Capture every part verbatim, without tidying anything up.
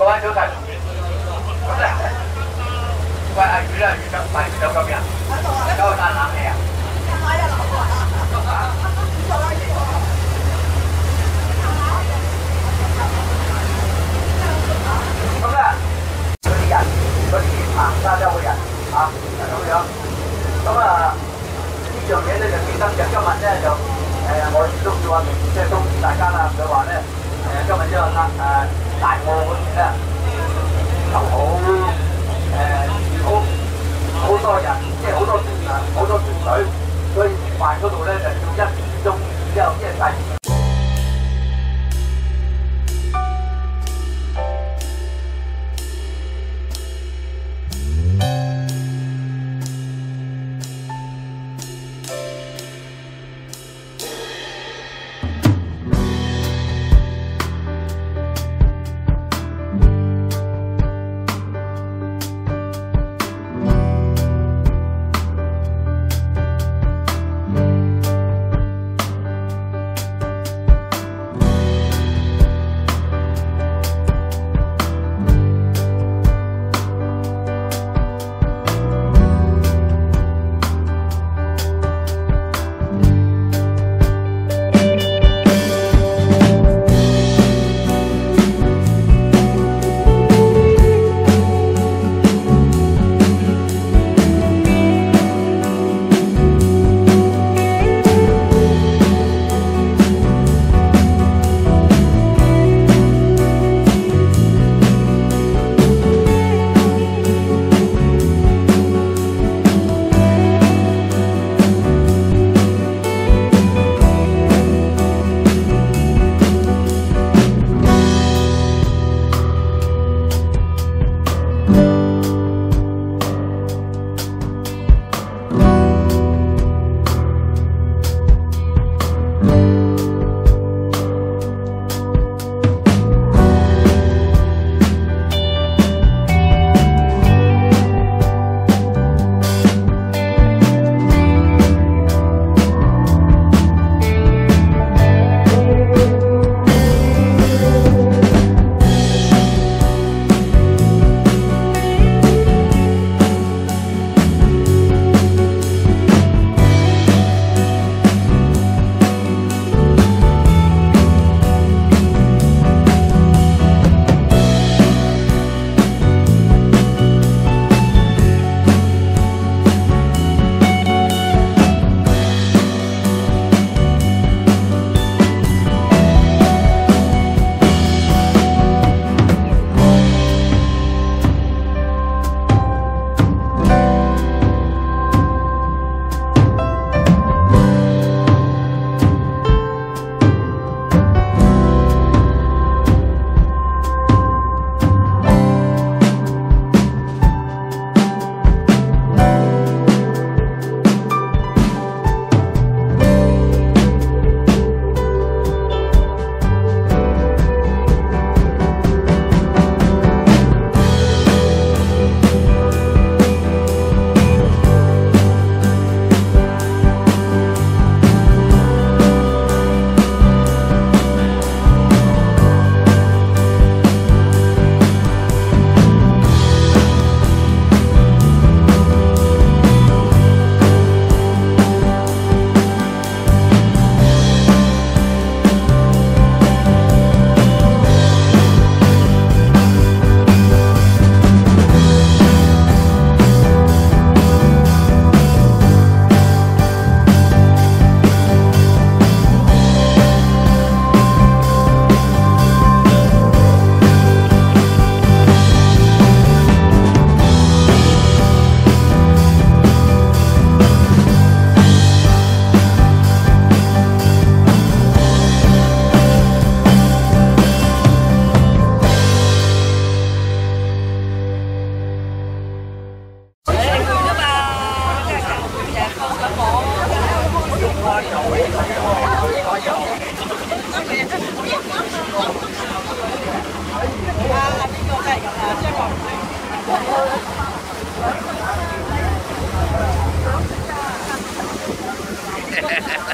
灣都係咁咧。喂，阿魚啦，魚汁買咗咁樣，有啖冷氣啊？咁咧，嗰啲人，嗰啲行沙洲嘅人啊，就咁樣。咁啊，呢樣嘢咧就記得嘅。今日咧就誒，我亦都叫阿明，即係通知大家啦。佢話咧誒，今日呢個誒大澳嗰邊咧就好誒好好多人，即係好多船啊，好多船隊，所以食飯嗰度咧就要一點鐘之後先係。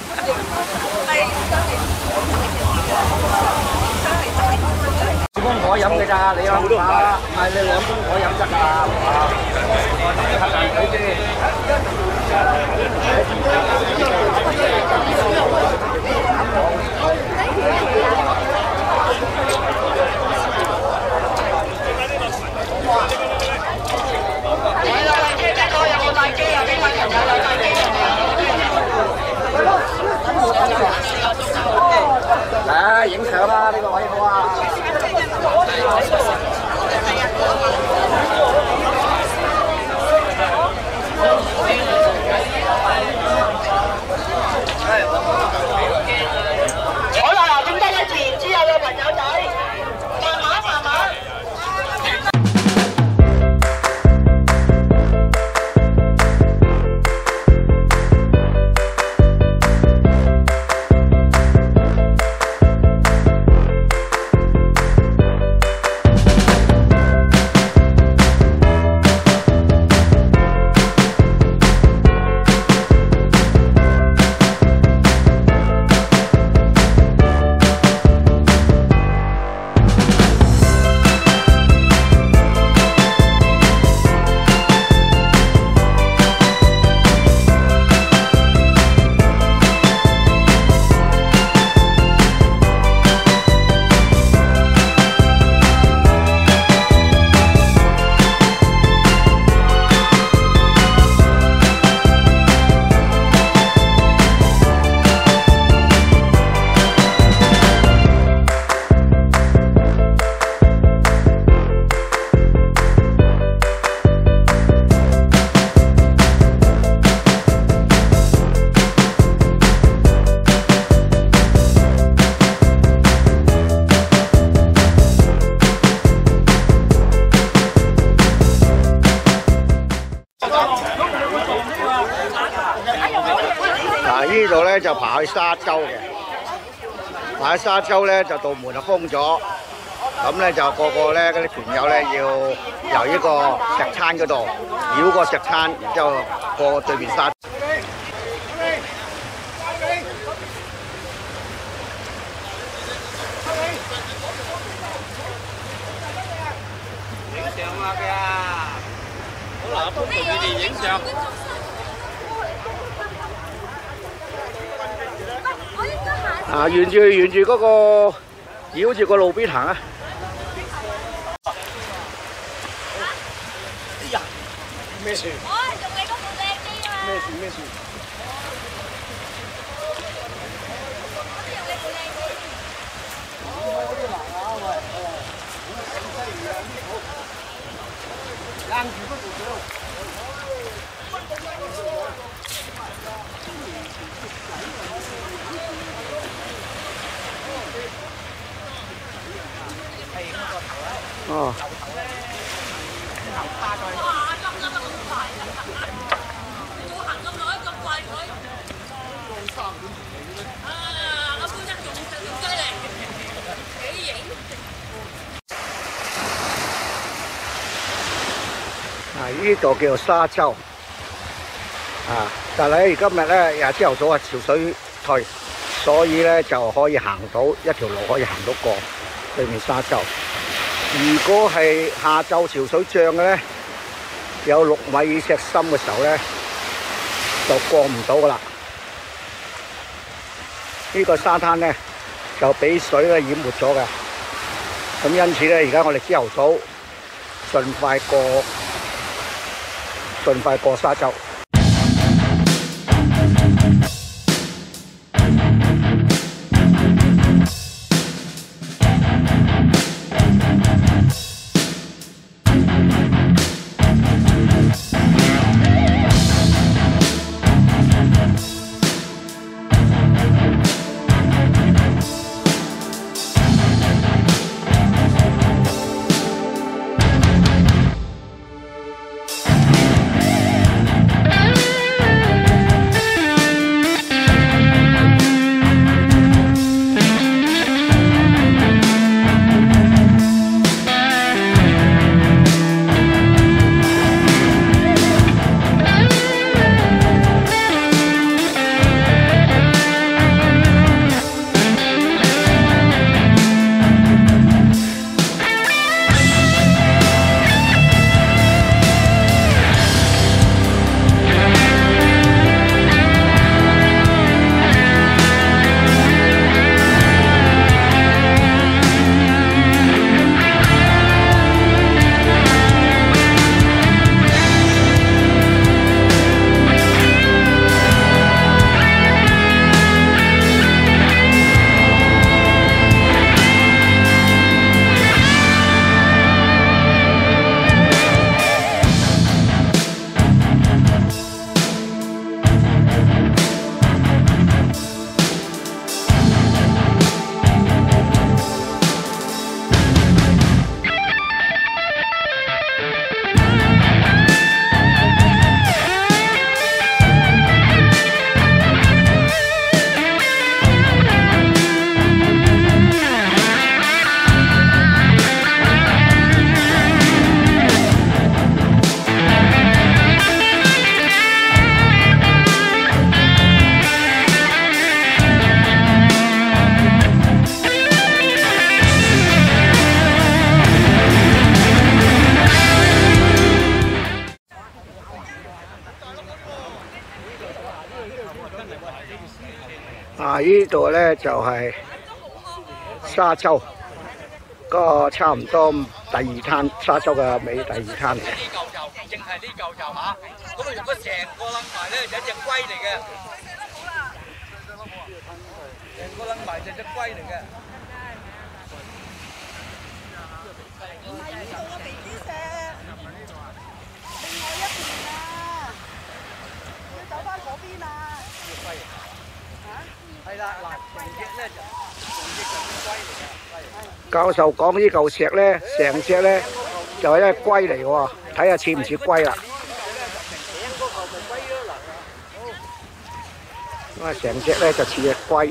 我我飲嘅咋，你諗下，係你兩公婆飲得㗎，哇！黑眼水唉，影相啦，呢個位好啊！ 好啦，剩低一字之後嘅朋友仔，慢慢慢慢。 嗱，呢度咧就爬去沙洲嘅，爬去沙洲咧就道門就封咗，咁咧就個個咧嗰啲團友咧要由呢個石灘嗰度繞個石灘，然之後過對面沙。影相啊佢啊！好啦，幫你哋影相。 啊，沿住沿住嗰個繞住個路邊行啊！哎呀，咩事？我用你嗰部靚機啊！咩事咩事？我用你部靚機。嗰啲難啊喂！好犀利啊！好，硬住嗰部腳。 哦。哇！咁咁咁快，你冇行咁耐咁快佢。啊！阿官一用就用雞嚟，幾型。啊！呢度叫做沙洲。啊！但係咧，今日咧又朝頭早啊，潮水退，所以咧就可以行到一條路可以行到過對面沙洲。 如果係下晝潮水漲嘅咧，有六米尺深嘅時候咧，就過唔到噶啦。呢個沙灘咧就俾水咧淹沒咗嘅，咁因此咧，而家我哋朝頭早盡快過，盡快過沙洲。 啊！ 啊，呢度咧就係、是、沙洲，個差唔多第二灘，沙洲嘅尾第二灘嚟。 呢嚿就淨係呢嚿就嚇，咁啊如果成個擸埋咧就一隻龜嚟嘅，成個擸埋就隻龜嚟嘅。 唔係呢度嘅鼻子石，另外一邊啊，要走翻嗰邊啊。 係啦，嗱，成隻咧就成隻就係龜嚟嘅。 教授講呢嚿石咧，成隻咧就係一隻龜嚟喎，睇下似唔似龜啦？咁啊，成隻咧就似隻龜。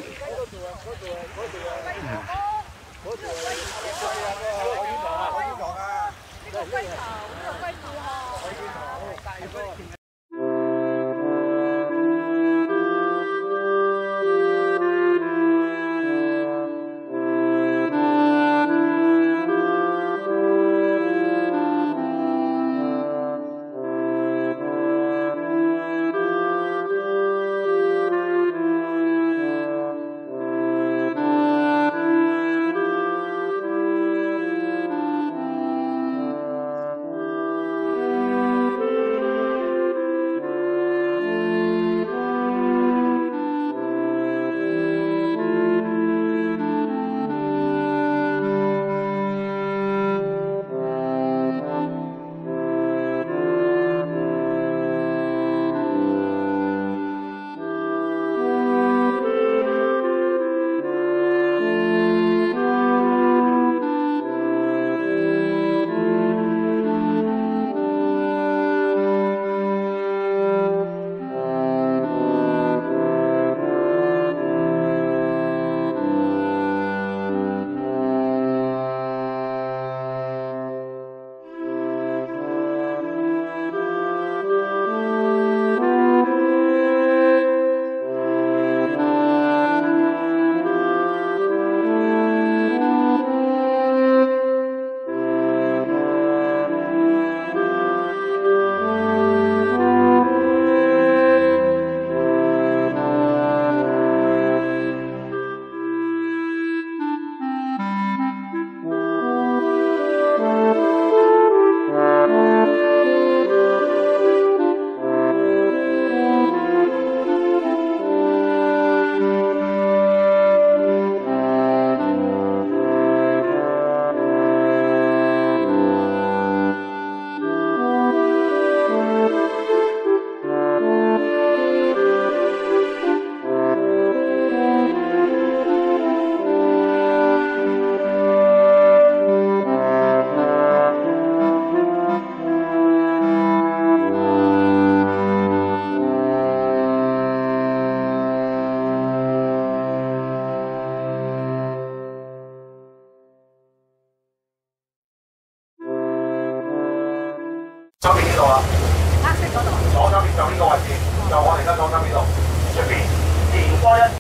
左邊呢度啊，黑色嗰度，左手邊就呢個位置，就我哋而家左手邊度，出邊電波一。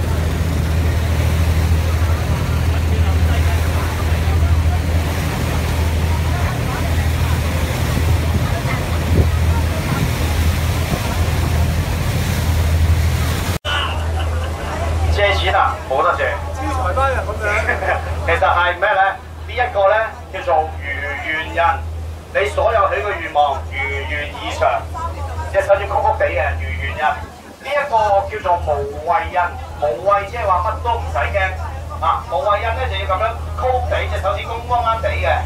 借錢啊，冇得借。招財班啊咁樣。其實係咩咧？呢一個咧叫做如願印。你所有許嘅願望如願以償，即係首先曲曲地嘅如願印。呢一個叫做無畏印，無畏即係話乜都唔使驚啊！無畏印咧就要咁樣曲地，隻手指公彎彎地嘅。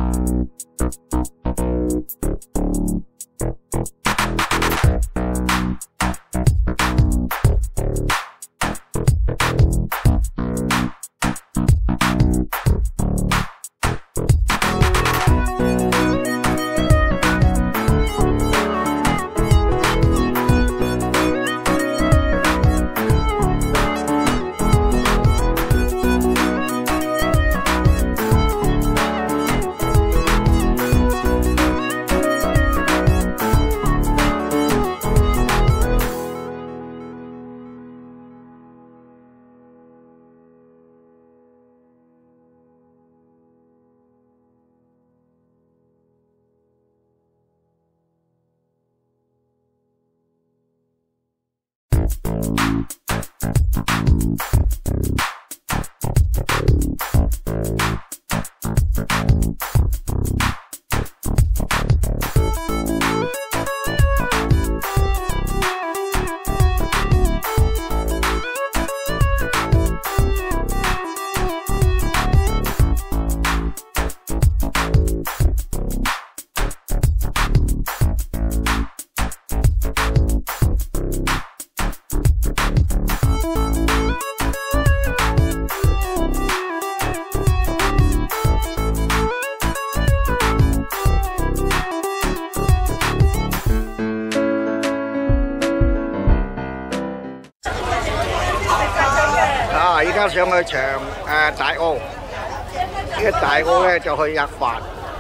而家上去長誒大澳，呢個大澳咧就去入飯。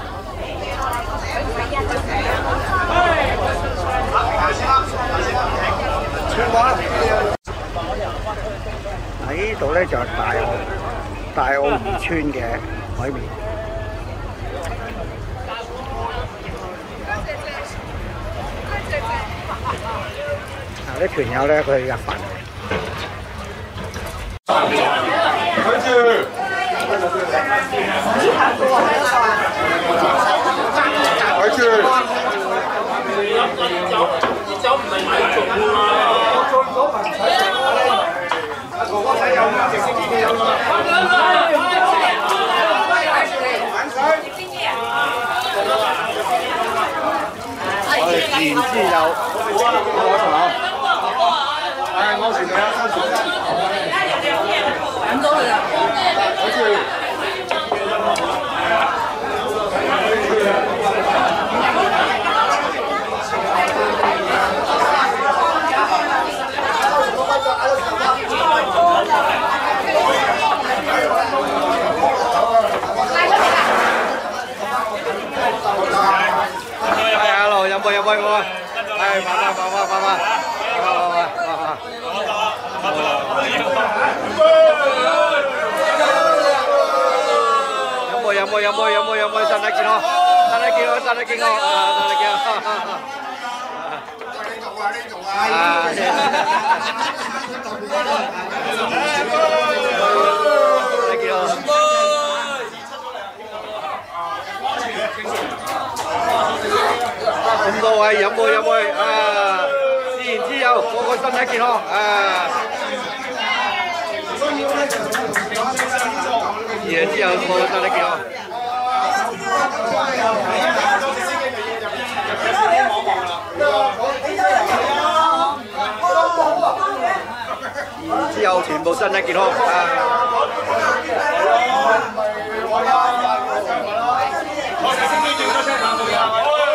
嗱，呢度咧就係大澳大澳漁村嘅海面。嗱，啲團友咧佢去入飯。 回去。回去。你腳唔係買重啊！做咗份洗哥哥仔有冇直升機有冇？ 我哋自然之友，我同我。 係我前面啊！ 揾到佢啦！ 好似。 係，hello，飲杯飲杯我，係，慢慢慢慢慢慢，慢慢慢慢。 有冇有冇有冇有冇身體健康，身體健康，身體健康啊，身體健康。呢度啊，呢度啊。身體健康。咁多位飲杯飲杯啊，自然之友，個個身體健康啊。 自然之友，個個身體健康。之後全部身體健康啊！ 我直升機掉咗車上去啊！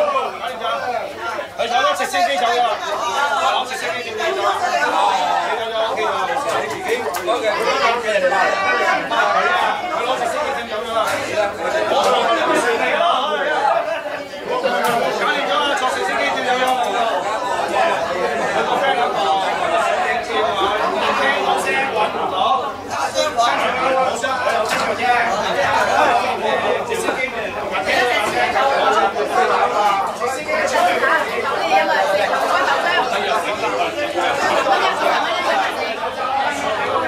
係坐咗直升機走㗎，攞直升機掉咗啊！記咗咗，記咗，你自己攞嘅，攞嘅人哋話。 攞直升機點走咗啦？我坐緊直升機咯，搞掂咗啦，坐直升機點走咗？有個 friend 兩個，聽我聲揾唔到，聲揾冇聲，我有聲嘅啫。直升機嘅，直升機走咗，直升機出嚟，你有冇食骨頭聲？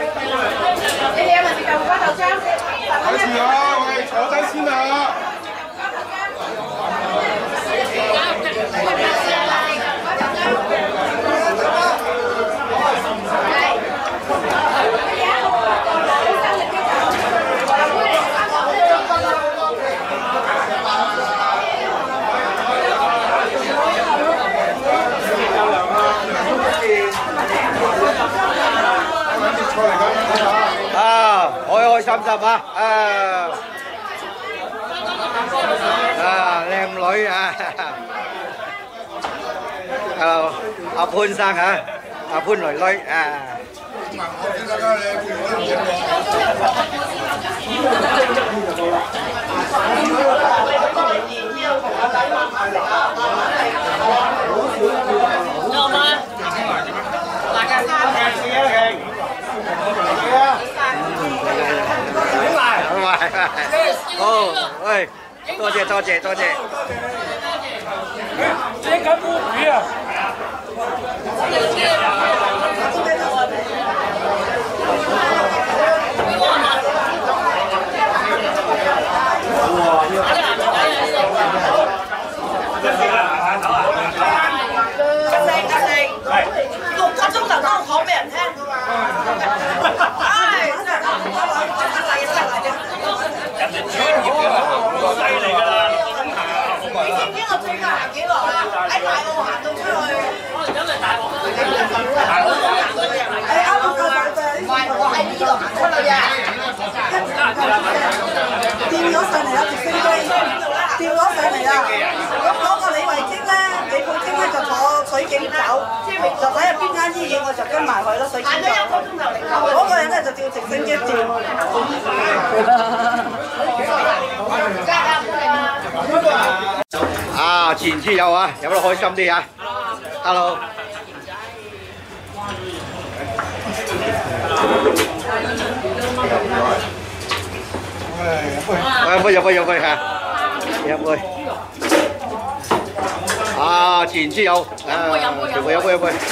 你哋有冇食舊骨頭聲？ 睇住啊！喂，坐低先啊！ 心心啊！啊啊，靚女啊！啊，阿潘生啊，阿潘女女啊。 有嗎？大家加嘅。 好，喂，多謝多謝多謝。 這緊烏魚啊！ 六個鐘頭都講俾人聽。唉，真係唔該話，真係嚟真係嚟嘅。人哋專業嘅啦，好犀利㗎啦，六個鐘頭。你知唔知我最近行幾耐啊？喺大澳行到出去。可能因為大澳都大澳都行到人嚟。係啱啱夠快啫。唔係，我喺呢度行出去嘅。掉咗上嚟啦，直升機。掉咗上嚟啦。咁嗰個李慧晶咧，李佩晶咧就坐水警走。就睇下邊間醫院，我就跟埋佢咯。水警走。行咗一個鐘頭零頭。嗰個人咧就調直升機調。 啊，自然之友啊，飲得開心啲啊 ！Hello。入杯入杯入杯嚇，入杯。啊，自然之友，啊，入杯入杯入杯。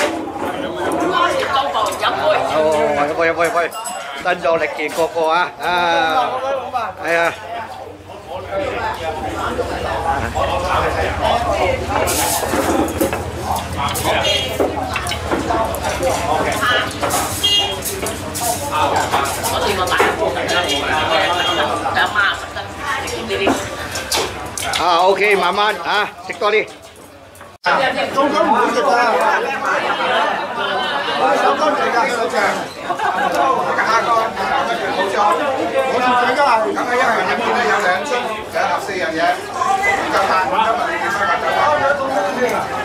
哦，入杯入杯入杯，身壯力健個個啊，啊，係啊。 我試過買一個兩萬呢啲。 啊 ，OK， 慢慢啊，食多啲。 中間唔會食㗎，手乾嚟㗎，手長。下個冇錯，我條仔都係。咁啊，一人入面咧有兩樽，有十四樣嘢，夠飯。今日你幾多份？